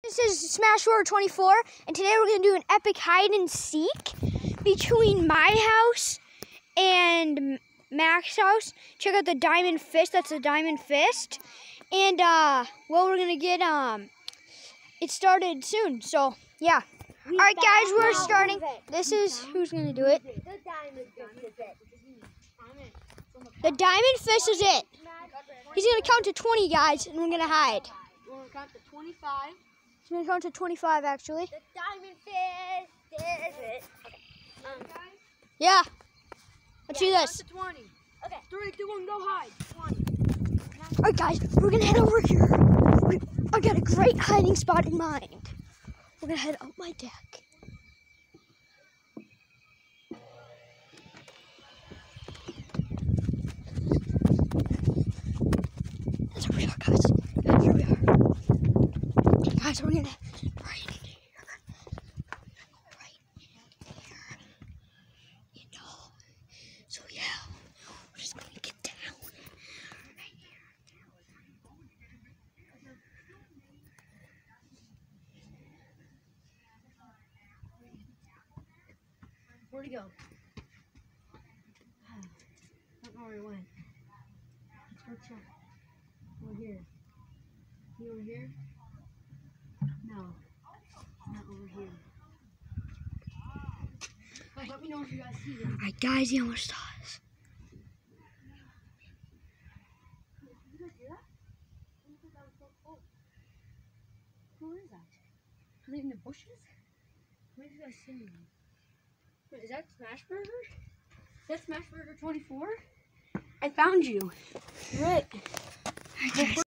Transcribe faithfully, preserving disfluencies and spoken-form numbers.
This is Smash Roar twenty-four, and today we're going to do an epic hide and seek between my house and Mac's house. Check out the Diamond Fist. That's a Diamond Fist. And, uh, well, we're going to get, um, it started soon. So, yeah. All right, guys, we're starting. This is who's going to do it. The Diamond Fist is it. He's going to count to twenty, guys, and we're going to hide. We're going to count to twenty-five. He's going to count to twenty-five, actually. The Diamond Fist is it. Um, Yeah. Let's yeah, do this. Count to twenty. Okay. Three, two, one, go hide. twenty. All right, guys, we're going to head over here. We, I got a great hiding spot in mind. We're going to head up my deck. That's where we are, guys. Here we are. Guys, we're going to right in here. Right in here. You know. So, yeah, we're just going to get down right here. Where'd he go? I don't know where he went. Let's go check. Over here. He over here? No. Not over here. Guys, let me know if you guys see him. All right, guys, he almost saw us. Did you guys hear that? I didn't think that was so close. Who is that? Are they in the bushes? Where did you guys see me? Wait, is that Smash Burger? Is that Smash Burger twenty-four? I found you. Right. All right, guys.